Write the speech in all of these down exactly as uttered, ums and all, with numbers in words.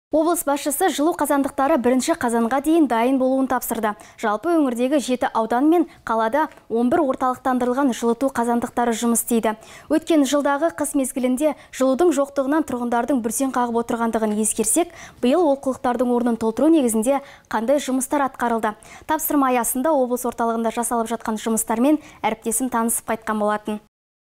Облыс басшысы жылу қазандықтары бірінші қазанға дейін дайын болуын тапсырды. Жалпы өңірдегі жеті аудан мен қалада он бір орталықтандырылған жылыту қазандықтары жұмыс істейді. Өткен жылдағы қыс мезгілінде жылудың жоқтығынан тұрғындардың бүрсең қағып отырғандығын ескерсек, биыл олқылықтардың орнын толтыру негізінде қандай жұмыстар атқарылды? Тапсырма аясында облыс орталығында жасалып жатқан жұмыстармен әріптесім танысып қайтқан болатын.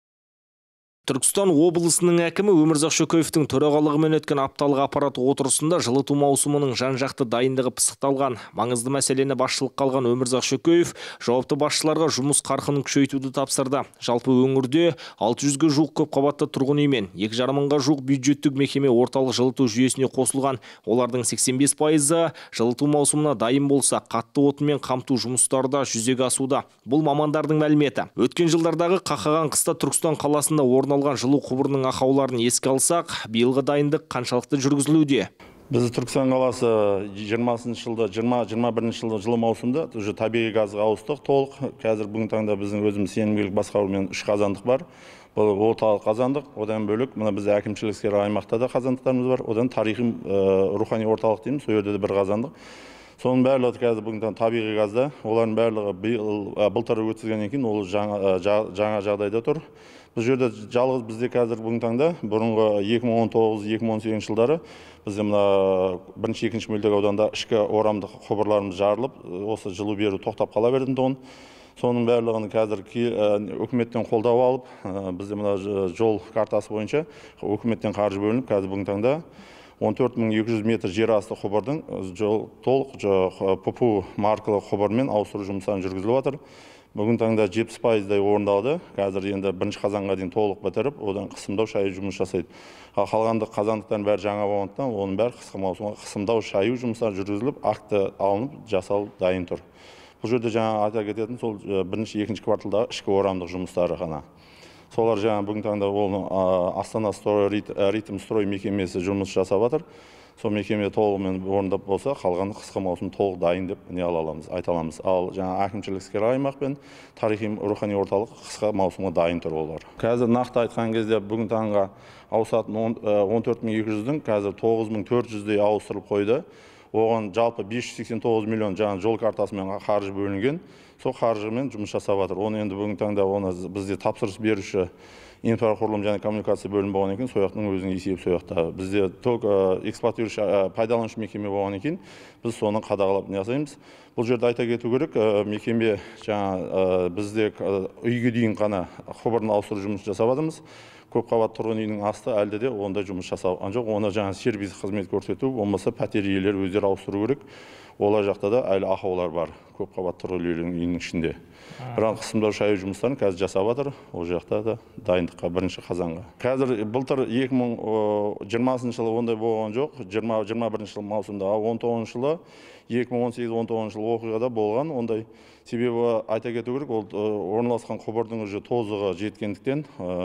Түркістан облысының әкімі Өмірзақ Шөкеевтің төрағалығымен өткен апталық аппарат отырысында жылыту маусымының жан-жақты дайындығы пысықталған. Маңызды мәселені басшылыққа алған Өмірзақ Шөкеев жауапты басшыларға жұмыс қарқынын күшейтуді тапсырды. Жалпы өңірде алты жүзге жуық көпқабатты тұрғын үй мен екі жарым мыңға жуық бюджеттік мекеме орталық жылыту жүйесіне қосылған. Олардың сексен бес пайызы жылыту маусымына дайын болса, қатты отынмен қамту жұмыстары да жүзеге асуда. Бұл мамандардың мәліметі. Өткен жылдардағы қақаған қыста Түркістан қаласында орналасқан жылу құбырының ақауларын еске алсақ, биылғы дайындық қаншалықты жүргізілуде? Біз Түркістан қаласы жиырмасыншы жылда, жиырма бірінші жылда жылы маусымда уже табиғи газға ауыстық толық. Қазір бүгін таңда біздің өзіміз сенімгерлік басқарумен үш қазандық бар. Бұл орталық қазандық, одан бөлек мына бізде әкімшілік іскер аймақта да қазандықтарымыз бар. Одан тарихи рухани орталық дейміз, сол жерде де бір қазандық. Соның барлығы қазір бүгін табиғи газда, олардың барлығы былтыр өткізгеннен кейін ол жаңа жағдайда тұр. Бұл жерде жалғыз бізде қазір бүгін таңда бұрынғы екі мың он тоғыз екі мың он сегізінші жылдары бізде мына бірінші екінші мөлтек ауданда ішкі орамдық құбырларымыз жарылып, осы жылу беру тоқтап қала берді тұғын. Соның барлығын қазір үкіметтен қолдау алып, бізде мына жол картасы бойынша үкіметтен қаржы бөлініп, қазір бүгін таңда он төрт мың екі жүз метр жер асты құбырдың толық ППУ маркалы құбырмен ауыстыру жұмыстарын жүргізіліп жатыр. Бүгін таңда жетпіс пайыздай орындалды. Қазір енді бірінші қазанға дейін толық бітіріп, одан қысымдау шаю жұмыс жасайды. Қалғанды қазандықтардың бәрі жаңа болғандықтан, оның бәрі қысқы маусымға қысымдау шаю жұмыстары жүргізіліп, акті алынып, жасалып дайын тұр. Бұл жерде жаңа айта кететін сол бірінші екінші кварталдағы ішкі орамдық жұмыстары ғана. Солар жаңа бүгін таңда ол Астана ритм строй мекемесі жұмыс жасап жатыр. Сол мекеме толығымен орындап болса, қалған қысқы маусым толық дайын деп не ала аламыз, айта аламыз. Ал жаңа әкімшілік іскер аймақ пен тарихи рухани орталық қысқы маусымға дайын тұр олар. Қазір нақты айтқан кезде бүгін таңға ауысатын он төрт мың екі жүздің қазір тоғыз мың төрт жүздей ауыстырылып қойды. Оған жалпы бес жүз сексен тоғыз миллион жаңа жол картасымен қаржы бөлінген. Сол қаржымен жұмыс жасап жатыр. Оны енді бүгін таңда оны бізде тапсырыс беруші инфрақұрылым және коммуникация бөлім болған екен, сояқтың өзінің есебі сояқта. Бізде ток эксплуатирующий пайдаланушы мекеме болған екен, біз соны қадағалап жасаймыз. Бұл жерде айта кету керек, мекеме жаңа бізде үйге дейін ғана құбырын ауыстыру жұмыс жасап жатырмыз. Көпқабатты тұрғын үйдің асты әлде де онда жұмыс жасалған жоқ. Оны жаңа сервис қызмет көрсету, болмаса пәтер иелері өздері ауыстыру керек. Олар жақта да әлі ақаулар бар, көпқабатты тұрғын үйдің ішінде. Бірақ қысымдау шаю жұмыстарын қазір жасап жатыр, ол жақта да дайындыққа бірінші қазанға. Қазір былтыр екі мың жиырмасыншы жылы ондай болған жоқ, жиырма бірінші жыл маусымда, он тоғызыншы жылы екі мың он сегіз он тоғызыншы жылы оқиғада болған ондай. Себебі айта кету керек, ол орналасқан құбырдың уже тозығы жеткендіктен,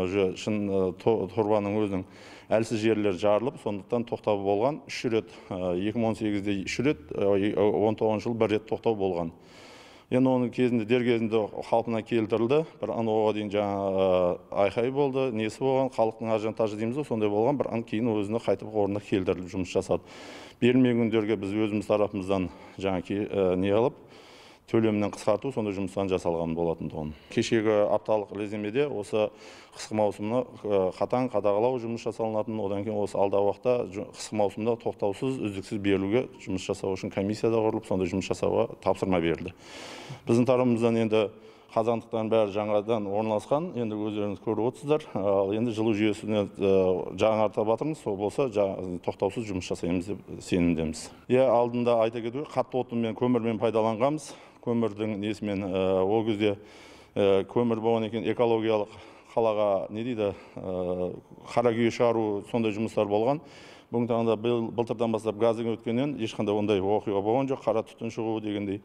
шын тұрбаның өзінің әлсіз жерлері жарылып, сондықтан тоқтау болған. үш рет, екі мың он сегізде үш рет, он тоғызыншы жыл бір рет тоқтау болған. Енді оның кезінде дер кезінде қалпына келтірілді. Бір оған дейін жаңа айқай болды, несі болған, халықтың ажиотажы дейміз, сондай болған. Бір кейін өзіне қайтып орнына келтіріліп жұмыс жасады. Берілмеген күндерге біз өзіміз тарапымыздан жаңа не алып, төлемінен қысқарту, сондай жұмыстан жасалған болатын тұғын. Кешегі апталық резюмеде осы қысқы маусымны қатаң қадағалау жұмыс жасалынатын, одан кейін осы алдағы уақытта қысқы маусымда тоқтаусыз, үздіксіз берілуге жұмыс жасау үшін комиссияда құрылып, сондай жұмыс жасауға тапсырма берілді. Біздің тарапымыздан енді қазандықтардың бәрі жаңадан орналасқан, енді өздеріңіз көріп отырсыздар. Ал енді жылу жүйесіне жаңартып жатырмыз, сол болса тоқтаусыз жұмыс жасаймыз деп сенімдеміз. Иә, алдында айта кету, қатты отынмен, көмірмен пайдаланғанбыз. Көмірдің несімен ол кезде көмір болған екен экологиялық қалаға не дейді, қара күйе шығару сондай жұмыстар болған. Бүгін таңда былтырдан бастап газдың өткеннен ешқандай ондай оқиға болған жоқ, қара түтін шығу дегендей.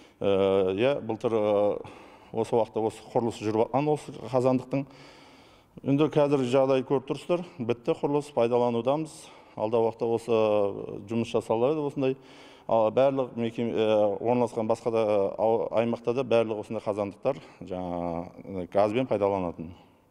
Иә, былтыр осы уақытта осы құрылыс жүріп жатқан осы қазандықтың. Енді қазір жағдай көріп тұрсыздар, бітті құрылыс, пайдаланудамыз. Алда уақытта осы жұмыс жасалады осындай. Барлық орналасқан басқа да аймақта да барлық осындай қазандықтар жаңа газбен пайдаланатын.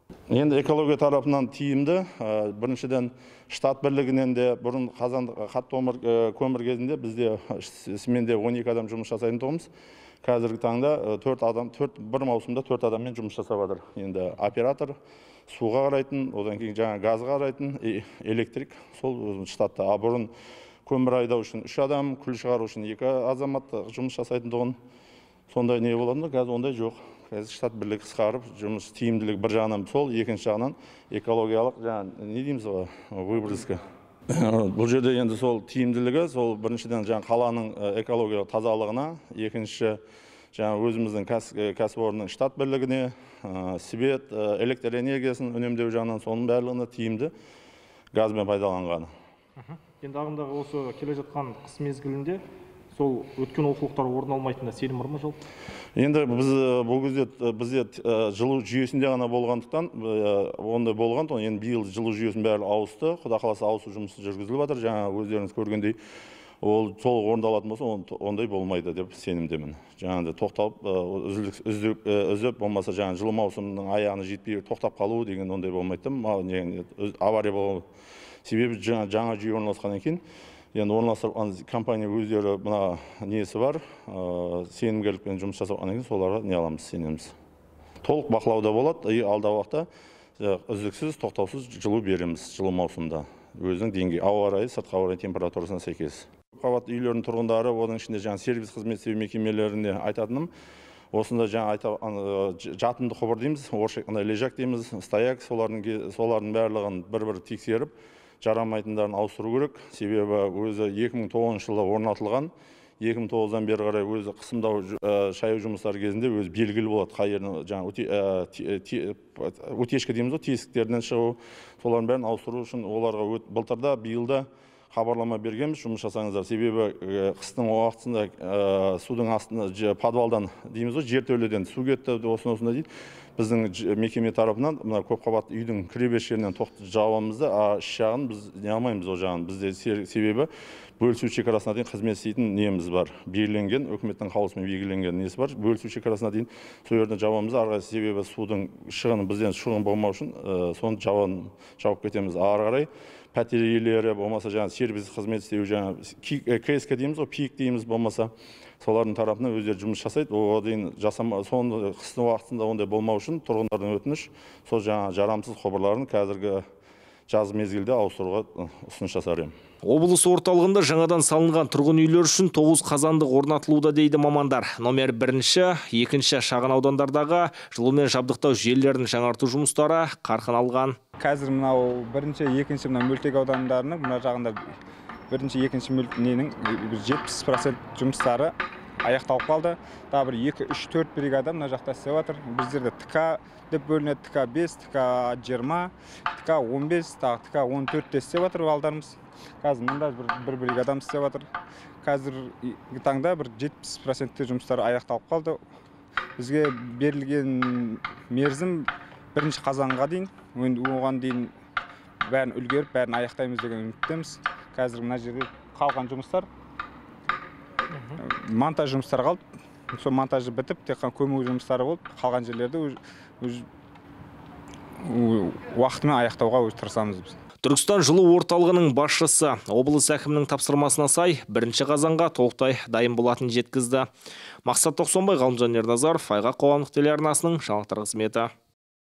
Енді экология тарапынан тиімді. Біріншіден штат бірлігінен де бұрын қазандық қатты көмір кезінде бізде сменде он екі адам жұмыс жасайтын тұғымыз. Қазіргі таңда төрт адам, бір маусымда төрт адаммен жұмыс жасап жатыр. Енді оператор, суға қарайтын, одан кейін жаңа газға қарайтын, электрик, сол штатта. А бұрын көмір айдау үшін үш адам, күл шығару үшін екі азамат жұмыс жасайтын тұғын. Сондай не болатынды, қазір ондай жоқ. Қазір штат бірлік қысқарып, жұмыс тиімділік бір жағынан сол, екінші жағынан экологиялық, жаңа не дейміз ғой, выброска. Бұл жерде енді сол тиімділігі, сол біріншіден жаңа қаланың экологиялық тазалығына, екінші жаңа өзіміздің кәсіпорынның штат бірлігіне, свет, электр энергиясын үнемдеу жағынан соның барлығына тиімді газбен пайдаланғаны. Енді ағымдағы осы келе жатқан қыс мезгілінде сол өткен олқылықтар орын алмайтынына сенім бар ма жол? Енді біз бұл кезде бізде жылу жүйесінде ғана болғандықтан ондай болған, енді биыл жылу жүйесінің бәрі ауысты. Құда қаласа ауысу жұмысы жүргізіліп жатыр. Жаңа өздеріңіз көргендей, ол толық орындалатын болса, ондай болмайды деп сенімдемін. Жаңағыдай тоқталып, үзіп, болмаса жаңа жылу маусымының аяғына жетпей тоқтап қалу деген ондай болмайды. Авария болу себебі жаңа жүйе орналасқаннан кейін енді орналастырған компания өздері мына несі бар, сенімгерлікпен жұмыс жасағаннан кейін соларға не аламыз, сенеміз. Толық бақылауда болады, и алдағы уақытта үздіксіз, тоқтаусыз жылу береміз жылу маусымында. Өзінің деңгейі, ауа райы, сыртқы ауа райы температурасына сәйкес. Қабат үйлердің тұрғындары, оның ішінде жаңа сервис қызмет істеу мекемелеріне айтатыным, осында жаңа жатынды құбыр дейміз, лежак дейміз, стояк, солардың барлығын бір-бір тексеріп, жарамайтындарын ауыстыру керек. Себебі өзі екі мың тоғызыншы жылы орнатылған, екі мың тоғыздан бері қарай өзі қысымдау шаю жұмыстары кезінде өзі белгілі болады. Қай жерін жаңа утечка дейміз, тесіктерден шығу, солардың бәрін ауыстыру үшін оларға былтырда, биылда хабарлама бергенбіз, жұмыс жасаңыздар. Себебі қыстың уақытында судың астында подвалдан дейміз, жертөледен су кетті, осыны-осыны дейді. Біздің мекеме тарапынан көпқабатты үйдің кіреберіс жерінен тоқты жауамызды, а іш жағын біз не алмаймыз о жағын. Бізде себебі бөлісу шекарасына дейін қызмет істейтін неміз бар. Белгіленген, үкіметтің қаулысымен белгіленген несі бар. Бөлісу шекарасына дейін сол жерден жауамызды, ары қарай себебі судың шығыны бізден шығын болмау үшін соны жауып кетеміз. Ары қарай пәтер иелері болмаса жаңа сервис қызмет істеу жаңа КСК дейміз, о пик дейміз болмаса солардың тарапынан өздері жұмыс жасайды. Оған дейін жасама, соны қыстың уақытында ондай болмау үшін тұрғындардың өтініш, сол жаңа жарамсыз құбырларын қазіргі жаз мезгілде ауыстыруға ұсыныс жасар едім. Облыс орталығында жаңадан салынған тұрғын үйлер үшін тоғыз қазандық орнатылуда дейді мамандар. Номер бірінші, екінші шағын аудандардағы жылумен жабдықтау желілерін жаңарту жұмыстары қарқын алған. Қазір мынау бірінші, екінші мына мөлтек аудандарының мына жағында бірінші, екінші мөлтенің жетпіс процент жұмыстары аяқталып қалды. Тағы бір екі, үш, төрт бригада мына жақта істеп жатыр. Біздерде ТК деп бөлінеді, ТК бес, ТК жиырма, ТК он бес, тағы ТК он төртте істеп жатыр балдарымыз. Қазір мында бір бригадам істеп жатыр. Қазіргі таңда бір жетпіс процентте жұмыстар аяқталып қалды. Бізге берілген мерзім бірінші қазанға дейін, оған дейін бәрін үлгеріп, бәрін аяқтаймыз деген үміттеміз. Қазір мына жерде қалған жұмыстар, монтаж жұмыстары қалды. Сол монтажы бітіп, тек қана көму жұмыстары болып, қалған жерлерді уақытымен аяқтауға тырысамыз біз. Түркістан жылу орталығының басшысы облыс әкімінің тапсырмасына сай бірінші қазанға толықтай дайын болатын жеткізді. Мақсат Тоқсанбай, Ғалымжан Ерназаров, Айғақ қоғамдық телеарнасының жаңалықтар қызметі.